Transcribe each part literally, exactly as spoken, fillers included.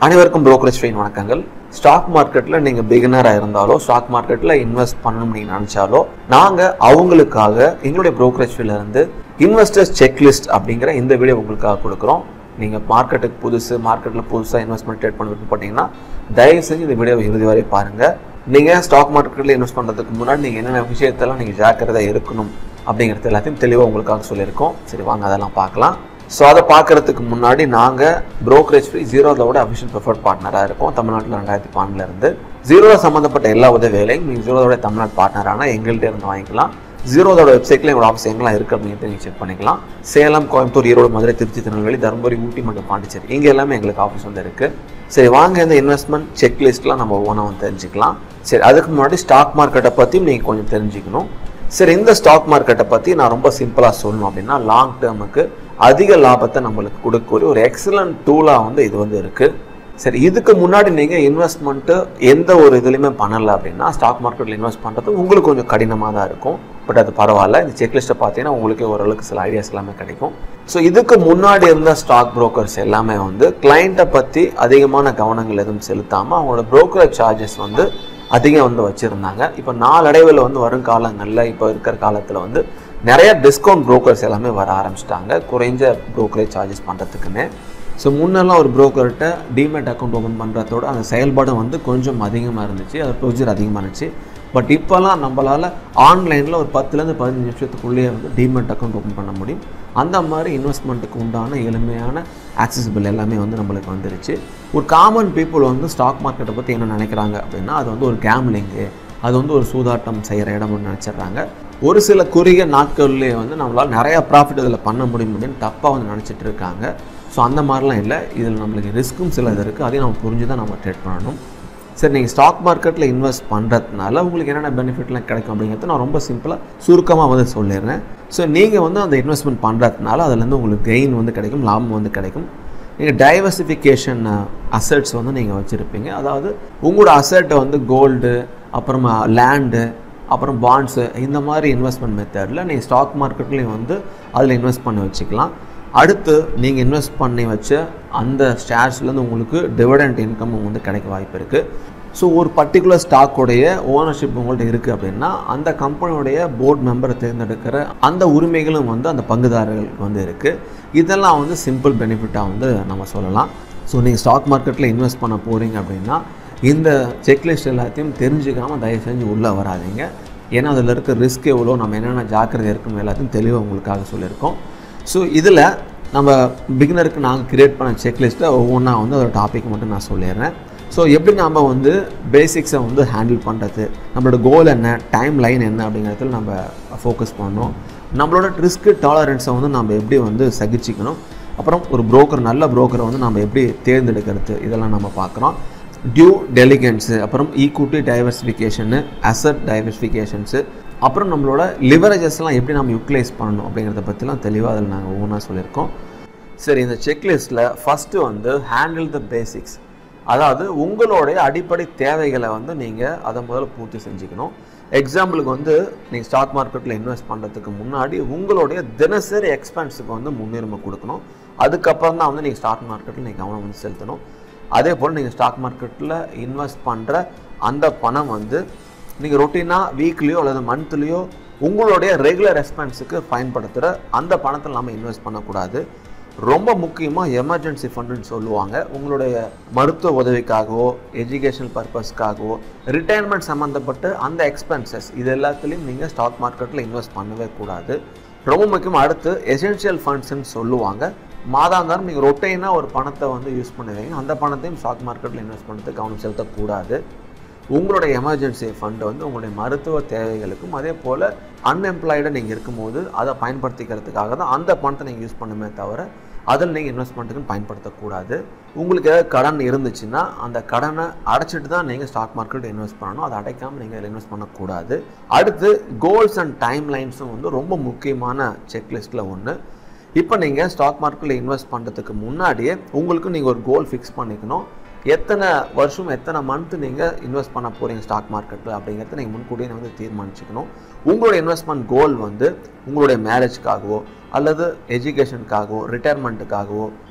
அனைவருக்கும் brokerage train வணக்கங்கள். Stock மார்க்கெட்ல நீங்க பிகினரா இருந்தாலோ ஸ்டாக் மார்க்கெட்ல இன்வெஸ்ட் பண்ணணும் நீங்க நினைச்சாலோ நாங்க அவங்களுக்காக எங்களுடைய brokerage ஃபீல்ட்ல இருந்து இன்வெஸ்டர்ஸ் செக்லிஸ்ட் அப்படிங்கிற இந்த வீடியோ உங்களுக்காக கொடுக்குறோம். நீங்க மார்க்கெட்டுக்கு புதுசு மார்க்கெட்ல புதுசா இன்வெஸ்ட்மெண்ட் ட்ரேட் பண்ண விருப்பப்பட்டீங்கன்னா தயவு செஞ்சு இந்த வீடியோவை இறுதி வரை பாருங்க. நீங்க ஸ்டாக் மார்க்கெட்ல இன்வெஸ்ட் பண்றதுக்கு முன்னாடி நீங்க என்னென்ன விஷயத்தெல்லாம் நீங்க ஜாக்கிரதையா இருக்கணும் அப்படிங்கிறது எல்லாத்தையும் தெளிவாக உங்களுக்காக சொல்லியிருக்கோம். சரி வாங்க அதெல்லாம் பார்க்கலாம். ஸோ அதை பார்க்குறதுக்கு முன்னாடி நாங்கள் brokerage ஃப்ரீ ஜீரோவோட அஃபிஷியல் ப்ரிஃபர்ட் பார்ட்னராக இருக்கோம். தமிழ்நாட்டில் ரெண்டாயிரத்தி பன்னெண்டுலேருந்து ஜீரோவில் சம்மந்தப்பட்ட எல்லா உதவிகளையும் நீங்கள் ஜீரோவோட தமிழ்நாடு பார்ட்னரான எங்கள்கிட்ட இருந்து வாங்கிக்கலாம். ஜீரோவோட வெப்சைட்டில் எங்களோட ஆஃபீஸ் எங்கெல்லாம் இருக்குது அப்படிங்கிறத நீங்கள் செக் பண்ணிக்கலாம். சேலம், கோயம்புத்தூர், ஈரோடு, மதுரை, திருச்சி, திருநெல்வேலி, தருமபுரி, ஊட்டி மற்றும் பாண்டிச்சேரி இங்கே எல்லாமே எங்களுக்கு ஆஃபீஸ் வந்து இருக்குது. சரி வாங்க இந்த இன்வெஸ்ட்மெண்ட் செக்லிஸ்ட்லாம் நம்ம ஒவ்வொன்றா வந்து தெரிஞ்சுக்கலாம். சரி அதுக்கு முன்னாடி ஸ்டாக் மார்க்கெட்டை பற்றியும் நீங்கள் கொஞ்சம் தெரிஞ்சுக்கணும். சரி இந்த ஸ்டாக் மார்க்கெட்டை பற்றி நான் ரொம்ப சிம்பிளாக சொல்லணும் அப்படின்னா லாங் டேர்முக்கு அதிக லாபத்தை நம்மளுக்கு கொடுக்கக்கூடிய ஒரு எக்ஸலண்ட் டூலாக வந்து இது வந்து இருக்குது. சரி இதுக்கு முன்னாடி நீங்கள் இன்வெஸ்ட்மெண்ட்டு எந்த ஒரு இதுலையுமே பண்ணலை அப்படின்னா ஸ்டாக் மார்க்கெட்டில் இன்வெஸ்ட் பண்ணுறது உங்களுக்கு கொஞ்சம் கடினமாக தான் இருக்கும். பட் அது பரவாயில்ல. இந்த செக்லிஸ்ட்டை பார்த்தீங்கன்னா உங்களுக்கு ஓரளவுக்கு சில ஐடியாஸ் எல்லாமே கிடைக்கும். ஸோ இதுக்கு முன்னாடி இருந்த ஸ்டாக் புரோக்கர்ஸ் எல்லாமே வந்து கிளைண்ட்டை பற்றி அதிகமான கவனங்கள் எதுவும் செலுத்தாமல் அவங்களோட புரோக்கரேஜ் சார்ஜஸ் வந்து அதிகம் வந்து வச்சுருந்தாங்க. இப்போ நாளடைவில் வந்து வரும் காலங்களில் இப்போ இருக்கிற காலத்தில் வந்து நிறைய டிஸ்கவுண்ட் புரோக்கர்ஸ் எல்லாமே வர ஆரம்பிச்சிட்டாங்க குறைஞ்ச புரோக்கரேஜ் சார்ஜஸ் பண்ணுறதுக்குன்னு. ஸோ முன்னெல்லாம் ஒரு புரோக்கர்கிட்ட டிமேட் அக்கௌண்ட் ஓப்பன் பண்ணுறதோட அந்த செயல்பாடு வந்து கொஞ்சம் அதிகமாக இருந்துச்சு, அது ப்ரொசீஜர் அதிகமாக இருந்துச்சு. பட் இப்போல்லாம் நம்மளால் ஆன்லைனில் ஒரு பத்துலேருந்து பதினஞ்சு நிமிஷத்துக்குள்ளேயே வந்து டிமேட் அக்கௌண்ட் ஓப்பன் பண்ண முடியும். அந்த மாதிரி இன்வெஸ்ட்மெண்ட்டுக்கு உண்டான எளிமையான ஆக்சசிபிள் எல்லாமே வந்து நம்மளுக்கு வந்துருச்சு. ஒரு காமன் பீப்புள் வந்து ஸ்டாக் மார்க்கெட்டை பற்றி என்ன நினைக்கிறாங்க அப்படின்னா அது வந்து ஒரு கேம்லிங்கு, அது வந்து ஒரு சூதாட்டம் செய்கிற இடம்னு நினச்சிட்றாங்க. ஒரு சில குறுகிய நாட்கள்லேயே வந்து நம்மளால் நிறையா ப்ராஃபிட் இதில் பண்ண முடியும் அப்படின்னு தப்பாக வந்து நினச்சிட்டு இருக்காங்க. ஸோ அந்த மாதிரிலாம் இல்லை. இதில் நம்மளுக்கு ரிஸ்க்கும் சில இது இருக்குது, அதையும் நம்ம புரிஞ்சு தான் நம்ம ட்ரேட் பண்ணணும். சரி நீங்கள் ஸ்டாக் மார்க்கெட்டில் இன்வெஸ்ட் பண்ணுறதுனால உங்களுக்கு என்னென்ன பெனிஃபிட்லாம் கிடைக்கும் அப்படிங்கிறத நான் ரொம்ப சிம்பிளாக சுருக்கமாக வந்து சொல்லிடுறேன். ஸோ நீங்கள் வந்து அந்த இன்வெஸ்ட்மெண்ட் பண்ணுறதுனால அதுலேருந்து உங்களுக்கு கெயின் வந்து கிடைக்கும், லாபம் வந்து கிடைக்கும். நீங்கள் டைவர்சிஃபிகேஷன் அசட்ஸ் வந்து நீங்கள் வச்சுருப்பீங்க. அதாவது உங்களோட அசட்டை வந்து கோல்டு, அப்புறமா லேண்டு, அப்புறம் பாண்ட்ஸு இந்த மாதிரி இன்வெஸ்ட்மெண்ட் மெத்தடில் நீங்கள் ஸ்டாக் மார்க்கெட்லேயும் வந்து அதில் இன்வெஸ்ட் பண்ணி வச்சுக்கலாம். அடுத்து நீங்கள் இன்வெஸ்ட் பண்ணி வச்ச அந்த ஷேர்ஸ்லேருந்து உங்களுக்கு டிவிடெண்ட் இன்கம் வந்து கிடைக்க வாய்ப்பு இருக்குது. ஸோ ஒரு பர்டிகுலர் ஸ்டாக்கோடைய ஓனர்ஷிப் உங்கள்கிட்ட இருக்குது அப்படின்னா அந்த கம்பெனியோடைய போர்டு மெம்பரை தேர்ந்தெடுக்கிற அந்த உரிமைகளும் வந்து அந்த பங்குதாரர்களுக்கு வந்து இருக்குது. இதெல்லாம் வந்து சிம்பிள் பெனிஃபிட்டாக வந்து நம்ம சொல்லலாம். ஸோ நீங்கள் ஸ்டாக் மார்க்கெட்டில் இன்வெஸ்ட் பண்ண போகிறீங்க அப்படின்னா இந்த செக்லிஸ்ட் எல்லாத்தையும் தெரிஞ்சுக்காமல் தயவு செஞ்சு உள்ளே வராதிங்க. ஏன்னா அதில் இருக்க ரிஸ்க் எவ்வளோ, நம்ம என்னென்ன ஜாக்கிரதை இருக்குன்னு எல்லாத்தையும் தெளிவாக உங்களுக்காக சொல்லியிருக்கோம். ஸோ இதில் நம்ம பிகினருக்கு நாங்கள் க்ரியேட் பண்ண செக்லிஸ்ட்டை ஒவ்வொன்றா வந்து அதோட டாபிக் மட்டும் நான் சொல்லிடுறேன். ஸோ எப்படி நம்ம வந்து பேசிக்ஸை வந்து ஹேண்டில் பண்ணுறது, நம்மளோட கோல் என்ன, டைம் லைன் என்ன அப்படிங்கிறதுல நம்ம ஃபோக்கஸ் பண்ணணும். நம்மளோட ரிஸ்க் டாலரன்ஸை வந்து நம்ம எப்படி வந்து சகிச்சிக்கணும், அப்புறம் ஒரு புரோக்கர் நல்ல புரோக்கரை வந்து நம்ம எப்படி தேர்ந்தெடுக்கிறது இதெல்லாம் நம்ம பார்க்குறோம். டியூ டெலிகன்ஸு, அப்புறம் ஈக்விட்டி டைவர்சிஃபிகேஷனு, அசட் டைவர்சிஃபிகேஷன்ஸு, அப்புறம் நம்மளோட லிவரேஜஸ்லாம் எப்படி நம்ம யூட்டிலைஸ் பண்ணணும் அப்படிங்கிறத பற்றிலாம் தெளிவாக அதில் நாங்கள் ஒவ்வொன்றா சொல்லியிருக்கோம். சரி இந்த செக்லிஸ்ட்டில் ஃபஸ்ட்டு வந்து ஹேண்டில் த பேசிக்ஸ், அதாவது உங்களுடைய அடிப்படை தேவைகளை வந்து நீங்கள் அதை முதல்ல பூர்த்தி செஞ்சுக்கணும். எக்ஸாம்பிளுக்கு வந்து நீங்கள் ஸ்டாக் மார்க்கெட்டில் இன்வெஸ்ட் பண்ணுறதுக்கு முன்னாடி உங்களுடைய தினசரி எக்ஸ்பென்ஸுக்கு வந்து முன்னுரிமை கொடுக்கணும். அதுக்கப்புறம் தான் வந்து நீங்கள் ஸ்டாக் மார்க்கெட்டில் நீங்கள் கவனம் வந்து செலுத்தணும். அதே போல் நீங்கள் ஸ்டாக் மார்க்கெட்டில் இன்வெஸ்ட் பண்ணுற அந்த பணம் வந்து நீங்கள் ரொட்டீனாக வீக்லியோ அல்லது மந்த்லியோ உங்களுடைய ரெகுலர் எக்ஸ்பென்ஸுக்கு பயன்படுத்துகிற அந்த பணத்தில் நம்ம இன்வெஸ்ட் பண்ணக்கூடாது. ரொம்ப முக்கியமாக எமர்ஜென்சி ஃபண்டுன்னு சொல்லுவாங்க. உங்களுடைய மருத்துவ உதவிக்காகவோ எஜுகேஷனல் பர்பஸ்க்காகவோ ரிட்டையர்மெண்ட் சம்மந்தப்பட்ட அந்த எக்ஸ்பென்சஸ் இது எல்லாத்துலேயும் நீங்கள் ஸ்டாக் மார்க்கெட்டில் இன்வெஸ்ட் பண்ணவே கூடாது. ரொம்ப முக்கியமாக அடுத்து எசென்ஷியல் ஃபண்ட்ஸ்ன்னு சொல்லுவாங்க. மாதாந்திரம் நீங்கள் ரொட்டைனாக ஒரு பணத்தை வந்து யூஸ் பண்ணுவீங்க, அந்த பணத்தையும் ஸ்டாக் மார்க்கெட்டில் இன்வெஸ்ட் பண்ணுறதுக்கு கவனம் செலுத்தக்கூடாது. உங்களுடைய எமர்ஜென்சி ஃபண்டு வந்து உங்களுடைய மருத்துவ தேவைகளுக்கும் அதே போல் அன்எம்ப்ளாய்டாக நீங்கள் இருக்கும்போது அதை பயன்படுத்திக்கிறதுக்காக தான் அந்த பணத்தை நீங்கள் யூஸ் பண்ணுமே தவிர அதில் நீங்கள் இன்வெஸ்ட்மெண்ட்டுக்குன்னு பயன்படுத்தக்கூடாது. உங்களுக்கு ஏதாவது கடன் இருந்துச்சுன்னா அந்த கடனை அடைச்சிட்டு தான் நீங்கள் ஸ்டாக் மார்க்கெட் இன்வெஸ்ட் பண்ணணும், அதை அடைக்காமல் நீங்கள் அதில் இன்வெஸ்ட் பண்ணக்கூடாது. அடுத்து கோல்ஸ் அண்ட் டைம் லைன்ஸும் வந்து ரொம்ப முக்கியமான செக்லிஸ்ட்டில் ஒன்று. இப்போ நீங்கள் ஸ்டாக் மார்க்கெட்டில் இன்வெஸ்ட் பண்ணுறதுக்கு முன்னாடியே உங்களுக்கு நீங்கள் ஒரு கோல் ஃபிக்ஸ் பண்ணிக்கணும். எத்தனை வருஷம் எத்தனை மந்த் நீங்கள் இன்வெஸ்ட் பண்ண போகிறீங்க ஸ்டாக் மார்க்கெட்டில் அப்படிங்கிறத நீங்கள் முன்கூட்டியே வந்து தீர்மானிச்சுக்கணும். உங்களுடைய இன்வெஸ்ட்மெண்ட் கோல் வந்து உங்களுடைய மேரேஜ்க்காகவோ அல்லது எஜுகேஷனுக்காகவோ ரிட்டையர்மெண்ட்டுக்காகவோ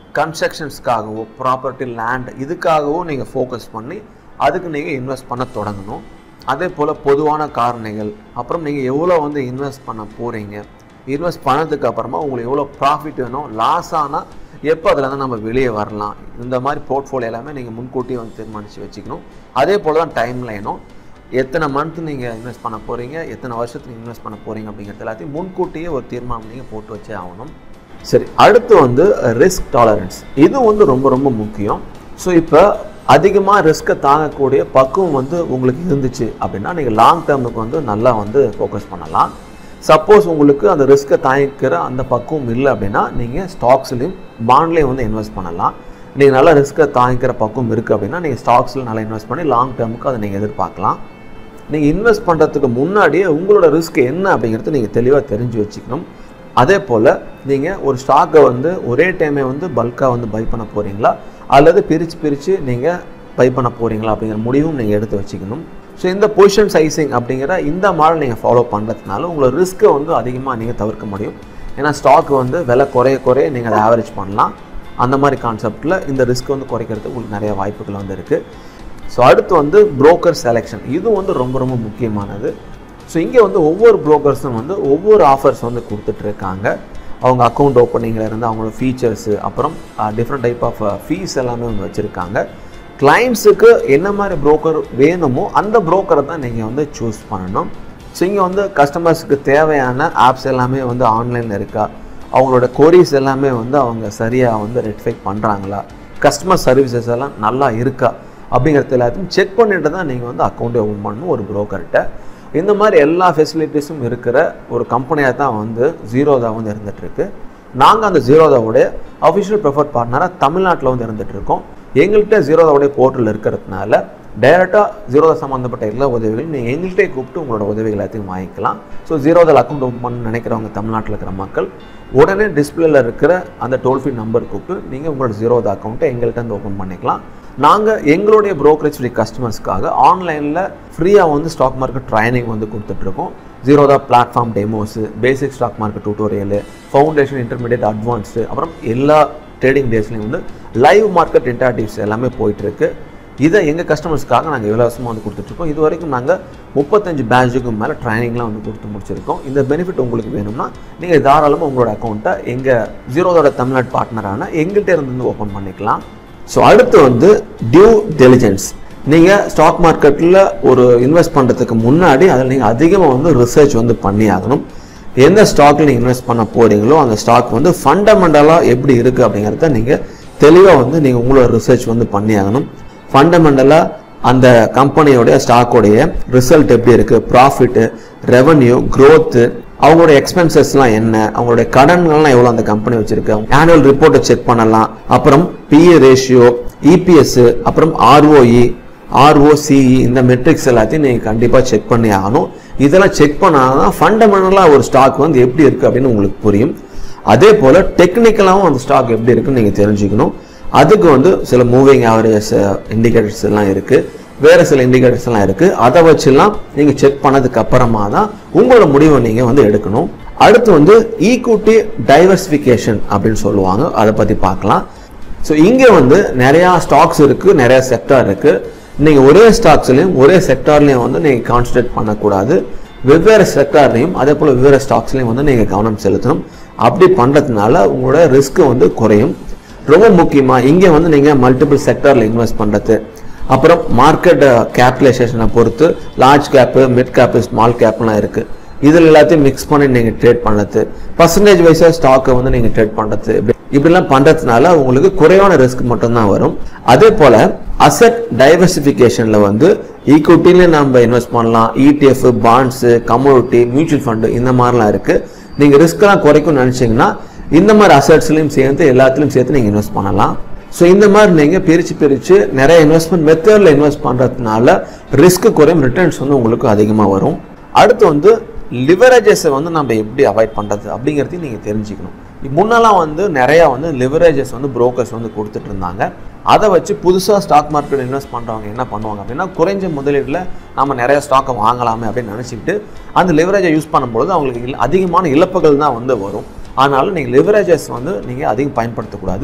கன்ஸ்ட்ரக்ஷன்ஸ்க்காகவோ ப்ராப்பர்ட்டி லேண்ட் இதுக்காகவோ நீங்கள் ஃபோக்கஸ் பண்ணி அதுக்கு நீங்கள் இன்வெஸ்ட் பண்ண தொடங்கணும். அதே போல் பொதுவான காரணிகள், அப்புறம் நீங்கள் எவ்வளோ வந்து இன்வெஸ்ட் பண்ண போகிறீங்க, இன்வெஸ்ட் பண்ணதுக்கு அப்புறமா உங்களுக்கு எவ்வளோ ப்ராஃபிட் வேணும், லாஸ் ஆனால் எப்போ அதில் வந்து நம்ம வெளியே வரலாம், இந்த மாதிரி போர்ட்ஃபோலியோ எல்லாமே நீங்கள் முன்கூட்டியே வந்து தீர்மானித்து வச்சுக்கணும். அதே போல் தான் டைம் லைனும், எத்தனை மந்த் நீங்கள் இன்வெஸ்ட் பண்ண போகிறீங்க, எத்தனை வருஷத்துக்கு இன்வெஸ்ட் பண்ண போகிறீங்க அப்படிங்கிறது எல்லாத்தையும் முன்கூட்டியே ஒரு தீர்மானம் நீங்கள் போட்டு வச்சே ஆகணும். சரி, அடுத்து வந்து ரிஸ்க் டாலரன்ஸ். இது வந்து ரொம்ப ரொம்ப முக்கியம். ஸோ இப்போ அதிகமாக ரிஸ்க்கை தாங்கக்கூடிய பக்குவம் வந்து உங்களுக்கு இருந்துச்சு அப்படின்னா நீங்கள் லாங் டேர்முக்கு வந்து நல்லா வந்து ஃபோக்கஸ் பண்ணலாம். சப்போஸ் உங்களுக்கு அந்த ரிஸ்க்கை தாங்கிக்கிற அந்த பக்குவம் இல்லை அப்படின்னா நீங்கள் ஸ்டாக்ஸ்லையும் பாண்ட்லேயும் வந்து இன்வெஸ்ட் பண்ணலாம். நீங்கள் நல்லா ரிஸ்க்கை தாங்கிக்கிற பக்குவம் இருக்குது அப்படின்னா நீங்கள் ஸ்டாக்ஸில் நல்லா இன்வெஸ்ட் பண்ணி லாங் டேர்முக்கு அதை நீங்கள் எதிர்பார்க்கலாம். நீங்கள் இன்வெஸ்ட் பண்ணுறதுக்கு முன்னாடியே உங்களோட ரிஸ்க் என்ன அப்படிங்கிறது நீங்கள் தெளிவாக தெரிஞ்சு வச்சுக்கணும். அதே போல் நீங்கள் ஒரு ஸ்டாக்கை வந்து ஒரே டைமே வந்து பல்காக வந்து பை பண்ண போகிறீங்களா அல்லது பிரித்து பிரித்து நீங்கள் பை பண்ண போகிறீங்களா அப்படிங்கிற முடிவும் நீங்கள் எடுத்து வச்சுக்கணும். ஸோ இந்த பொசிஷன் சைசிங் அப்படிங்கிற இந்த மாடல் நீங்கள் ஃபாலோ பண்ணுறதுனால உங்களோட ரிஸ்க்கை வந்து அதிகமாக நீங்கள் தவிர்க்க முடியும். ஏன்னா ஸ்டாக் வந்து விலை குறைய குறைய நீங்கள் அதை ஆவரேஜ் பண்ணலாம். அந்த மாதிரி கான்செப்டில் இந்த ரிஸ்க் வந்து குறைக்கிறதுக்கு உங்களுக்கு நிறைய வாய்ப்புகள் வந்து இருக்குது. ஸோ அடுத்து வந்து புரோக்கர் செலெக்ஷன். இது வந்து ரொம்ப ரொம்ப முக்கியமானது. ஸோ இங்கே வந்து ஒவ்வொரு புரோக்கர்ஸும் வந்து ஒவ்வொரு ஆஃபர்ஸ் வந்து கொடுத்துட்ருக்காங்க. அவங்க அக்கௌண்ட் ஓப்பனிங்கில் இருந்து அவங்களோட ஃபீச்சர்ஸு, அப்புறம் டிஃப்ரெண்ட் டைப் ஆஃப் ஃபீஸ் எல்லாமே வந்து வச்சுருக்காங்க. கிளைண்ட்ஸுக்கு என்ன மாதிரி புரோக்கர் வேணுமோ அந்த புரோக்கரை தான் நீங்கள் வந்து சூஸ் பண்ணணும். ஸோ இங்கே வந்து கஸ்டமர்ஸுக்கு தேவையான ஆப்ஸ் எல்லாமே வந்து ஆன்லைனில் இருக்கா, அவங்களோட கொரிஸ் எல்லாமே வந்து அவங்க சரியாக வந்து ரெக்டிஃபை பண்ணுறாங்களா, கஸ்டமர் சர்வீசஸ் எல்லாம் நல்லா இருக்கா அப்படிங்கிறது எல்லாத்தையும் செக் பண்ணிட்டு தான் நீங்கள் வந்து அக்கௌண்ட்டை ஓப்பன் பண்ணணும் ஒரு புரோக்கர்கிட்ட. இந்த மாதிரி எல்லா ஃபெசிலிட்டிஸும் இருக்கிற ஒரு கம்பெனியாக தான் வந்து ஜீரோதா வந்து இருந்துகிட்ருக்கு. நாங்கள் அந்த ஜீரோதாவுடைய அஃபிஷியல் ப்ரிஃபர்ட் பார்ட்னராக தமிழ்நாட்டில் வந்து இருந்துகிட்ருக்கோம். எங்கள்கிட்ட ஜீரோதாவுடைய போர்ட்டல் இருக்கிறதுனால டைரெக்டாக ஜீரோதா சம்மந்தப்பட்ட எல்லா உதவிகளும் நீங்கள் எங்கள்கிட்டே கூப்பிட்டு உங்களோட உதவிகள் எல்லாத்தையும் வாங்கிக்கலாம். ஸோ ஜீரோதாவில் அக்கௌண்ட் ஓப்பன் பண்ண நினைக்கிறவங்க தமிழ்நாட்டில் இருக்கிற மக்கள் உடனே டிஸ்பிளேல இருக்கிற அந்த டோல் ஃப்ரீ நம்பர் கூப்பிட்டு நீங்கள் உங்களோட ஜீரோதா அக்கௌண்ட்டை எங்கள்கிட்ட வந்து ஓப்பன் பண்ணிக்கலாம். நாங்கள் எங்களுடைய ப்ரோக்கரேஜ் ஃப்ரீ கஸ்டமர்ஸ்க்காக ஆன்லைனில் ஃப்ரீயாக வந்து ஸ்டாக் மார்க்கெட் ட்ரைனிங் வந்து கொடுத்துட்ருக்கோம். Zerodha platform demos, basic stock market tutorial, foundation, intermediate, advanced, அப்புறம் எல்லா ட்ரேடிங் டேஸ்லையும் வந்து லைவ் மார்க்கெட் இன்டராக்டிவ்ஸ் எல்லாமே போயிட்டுருக்கு. இதை எங்கள் கஸ்டமர்ஸ்க்காக நாங்கள் இலவசமாக வந்து கொடுத்துட்ருக்கோம். இது வரைக்கும் நாங்கள் முப்பத்தஞ்சு பேட்சுக்கு மேலே ட்ரைனிங்லாம் வந்து கொடுத்து முடிச்சிருக்கோம். இந்த பெனிஃபிட் உங்களுக்கு வேணும்னா நீங்கள் தாராளமாக உங்களோட அக்கௌண்ட்டை எங்கள் ஜீரோதோட தமிழ்நாடு பார்ட்னரான எங்கள்கிட்ட இருந்து ஓப்பன் பண்ணிக்கலாம். ஸோ அடுத்து வந்து டியூ டெலிஜென்ஸ். நீங்கள் ஸ்டாக் மார்க்கெட்டில் ஒரு இன்வெஸ்ட் பண்ணுறதுக்கு முன்னாடி அதில் நீங்கள் அதிகமாக வந்து ரிசர்ச் வந்து பண்ணி ஆகணும். எந்த ஸ்டாக்கில் நீங்கள் இன்வெஸ்ட் பண்ண போகிறீங்களோ அந்த ஸ்டாக் வந்து ஃபண்டமெண்டலாக எப்படி இருக்குது அப்படிங்கிறத நீங்கள் தெளிவாக வந்து நீங்கள் உங்களோட ரிசர்ச் வந்து பண்ணி ஆகணும். ஃபண்டமெண்டலாக அந்த கம்பெனியோடைய ஸ்டாக்கோடைய ரிசல்ட் எப்படி இருக்குது, ப்ராஃபிட்டு, ரெவன்யூ, க்ரோத்து, அவங்களோட எக்ஸ்பென்சஸ்லாம் என்ன, அவங்களுடைய கடன்கள்லாம் எவ்வளோ அந்த கம்பெனி வச்சிருக்கு, ஆனுவல் ரிப்போர்ட்டை செக் பண்ணலாம். அப்புறம் பிஇ ரேஷியோ, இபிஎஸ், அப்புறம் ஆர்ஓஇ, ஆர்ஓசிஇ, இந்த மெட்ரிக்ஸ் எல்லாத்தையும் நீங்கள் கண்டிப்பாக செக் பண்ணி ஆகணும். இதெல்லாம் செக் பண்ணாதான் ஃபண்டமெண்டலாக ஒரு ஸ்டாக் வந்து எப்படி இருக்குது அப்படின்னு உங்களுக்கு புரியும். அதே போல் டெக்னிக்கலாகவும் அந்த ஸ்டாக் எப்படி இருக்குன்னு நீங்கள் தெரிஞ்சுக்கணும். அதுக்கு வந்து சில மூவிங் ஆவரேஜஸ் இண்டிகேட்டர்ஸ் எல்லாம் இருக்குது, வேறு சில இண்டிகேட்டர்ஸ் எல்லாம் இருக்குது. அதை வச்சுலாம் நீங்கள் செக் பண்ணதுக்கு அப்புறமா தான் உங்களோட முடிவை நீங்கள் வந்து எடுக்கணும். அடுத்து வந்து ஈக்விட்டி டைவர்சிஃபிகேஷன் அப்படின்னு சொல்லுவாங்க, அதை பற்றி பார்க்கலாம். ஸோ இங்கே வந்து நிறையா ஸ்டாக்ஸ் இருக்குது, நிறையா செக்டார் இருக்குது. நீங்கள் ஒரே ஸ்டாக்ஸ்லையும் ஒரே செக்டார்லையும் வந்து நீங்கள் கான்சன்ட்ரேட் பண்ணக்கூடாது. வெவ்வேறு செக்டார்லையும் அதே போல் வெவ்வேறு ஸ்டாக்ஸ்லையும் வந்து நீங்கள் கவனம் செலுத்தணும். அப்படி பண்ணுறதுனால உங்களோட ரிஸ்க்கு வந்து குறையும். ரொம்ப முக்கியமாக இங்கே வந்து நீங்கள் மல்டிபிள் செக்டாரில் இன்வெஸ்ட் பண்ணுறது, அப்புறம் மார்க்கெட் கேபிடலைசேஷனை பொறுத்து large cap, mid cap, small கேப்லாம் இருக்குது. இதில் எல்லாத்தையும் மிக்ஸ் பண்ணி நீங்கள் ட்ரேட் பண்ணுறது, பர்சன்டேஜ் வைஸாக ஸ்டாக்கை வந்து நீங்கள் ட்ரேட் பண்ணுறது, இப்படி இப்படிலாம் பண்ணுறதுனால உங்களுக்கு குறைவான ரிஸ்க் மட்டும்தான் வரும். அதே போல் அசெட் டைவர்சிஃபிகேஷனில் வந்து ஈக்விட்டிலையும் நம்ம இன்வெஸ்ட் பண்ணலாம், ETF, bonds, commodity, mutual fund, இந்த மாதிரிலாம் இருக்குது. நீங்கள் ரிஸ்க்கெலாம் குறைக்கும்னு நினச்சிங்கன்னா இந்த மாதிரி அசெட்ஸ்லையும் சேர்த்து எல்லாத்துலையும் சேர்த்து நீங்கள் இன்வெஸ்ட் பண்ணலாம். ஸோ இந்த மாதிரி நீங்கள் பிரித்து பிரித்து நிறைய இன்வெஸ்ட்மெண்ட் மெத்தடில் இன்வெஸ்ட் பண்ணுறதுனால ரிஸ்க் குறையும், ரிட்டர்ன்ஸ் வந்து உங்களுக்கு அதிகமாக வரும். அடுத்து வந்து லிவரேஜஸை வந்து நம்ம எப்படி அவாய்ட் பண்ணுறது அப்படிங்கிறதையும் நீங்கள் தெரிஞ்சுக்கணும். முன்னெல்லாம் வந்து நிறையா வந்து லிவரேஜஸ் வந்து புரோக்கர்ஸ் வந்து கொடுத்துட்டு இருந்தாங்க. அதை வச்சு புதுசாக ஸ்டாக் மார்க்கெட் இன்வெஸ்ட் பண்ணுறவங்க என்ன பண்ணுவாங்க அப்படின்னா, குறைஞ்ச முதலீட்டில் நம்ம நிறைய ஸ்டாக்கை வாங்கலாமே அப்படின்னு நினச்சிக்கிட்டு அந்த லிவரேஜை யூஸ் பண்ணும்பொழுது அவங்களுக்கு அதிகமான இழப்புகள் தான் வந்து வரும். அதனால நீங்கள் லிவரேஜஸ் வந்து நீங்கள் அதிகம் பயன்படுத்தக்கூடாது.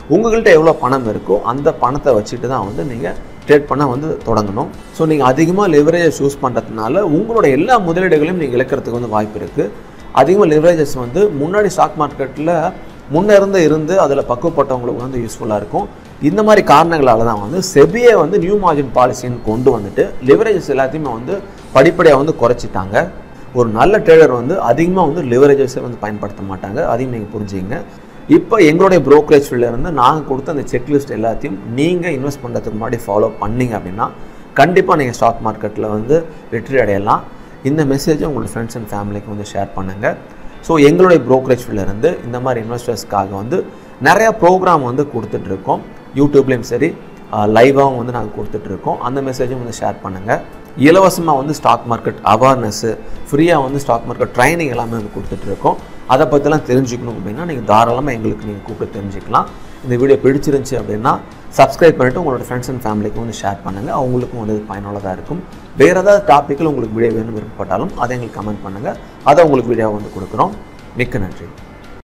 உங்கள்கிட்ட எவ்வளோ பணம் இருக்கோ அந்த பணத்தை வச்சுட்டு தான் வந்து நீங்கள் ட்ரேட் பண்ண வந்து தொடங்கணும். ஸோ நீங்கள் அதிகமாக லிவரேஜஸ் யூஸ் பண்ணுறதுனால உங்களோட எல்லா முதலீடுகளையும் நீங்கள் இழக்கிறதுக்கு வந்து வாய்ப்பு இருக்குது. அதிகமாக லிவரேஜஸ் வந்து முன்னாடி ஸ்டாக் மார்க்கெட்டில் முன்னே இருந்து இருந்து அதில் பக்குவப்பட்டவங்களுக்கு வந்து யூஸ்ஃபுல்லாக இருக்கும். இந்த மாதிரி காரணங்களால் தான் வந்து செபியை வந்து நியூ மார்ஜின் பாலிசின்னு கொண்டு வந்துட்டு லிவரேஜஸ் எல்லாத்தையுமே வந்து படிப்படியாக வந்து குறைச்சிட்டாங்க. ஒரு நல்ல ட்ரேடர் வந்து அதிகமாக வந்து லிவரேஜஸை வந்து பயன்படுத்த மாட்டாங்க. அதையும் நீங்கள் புரிஞ்சுங்க. இப்போ எங்களுடைய ப்ரோக்கரேஜ் ஃபீல்டிலேருந்து நாங்கள் கொடுத்த அந்த செக்லிஸ்ட் எல்லாத்தையும் நீங்கள் இன்வெஸ்ட் பண்ணுறதுக்கு முன்னாடி ஃபாலோ பண்ணிங்க அப்படின்னா கண்டிப்பாக நீங்கள் ஸ்டாக் மார்க்கெட்டில் வந்து வெற்றி அடையலாம். இந்த மெசேஜை உங்களோட ஃப்ரெண்ட்ஸ் அண்ட் ஃபேமிலிக்கு வந்து ஷேர் பண்ணுங்கள். ஸோ எங்களுடைய ப்ரோக்கரேஜ் ஃபீல்டிலேருந்து இந்த மாதிரி இன்வெஸ்டர்ஸ்க்காக வந்து நிறையா ப்ரோக்ராம் வந்து கொடுத்துட்ருக்கோம். யூடியூப்லேயும் சரி லைவாகவும் வந்து நாங்கள் கொடுத்துட்ருக்கோம். அந்த மெசேஜும் வந்து ஷேர் பண்ணுங்கள். இலவசமாக வந்து ஸ்டாக் மார்க்கெட் அவேர்னஸ்ஸு, ஃப்ரீயாக வந்து ஸ்டாக் மார்க்கெட் ட்ரைனிங் எல்லாமே வந்து கொடுத்துட்ருக்கோம். அதை பற்றிலாம் தெரிஞ்சுக்கணும் அப்படின்னா நீங்கள் தாராளமாக எங்களுக்கு நீங்கள் கூப்பிட்டு தெரிஞ்சுக்கலாம். இந்த வீடியோ பிடிச்சிருந்துச்சி அப்படின்னா சப்ஸ்கிரைப் பண்ணிவிட்டு உங்களோட ஃப்ரெண்ட்ஸ் அண்ட் ஃபேமிலிக்கு வந்து ஷேர் பண்ணுங்கள். அவங்களுக்கும் வந்து பயனுள்ளதாக இருக்கும். வேறு ஏதாவது டாப்பிக்கில் உங்களுக்கு வீடியோ வேணும் விருப்பப்பட்டாலும் அதை எங்களுக்கு கமெண்ட் பண்ணுங்கள். அதை உங்களுக்கு வீடியோ வந்து கொடுக்குறோம். மிக்க நன்றி.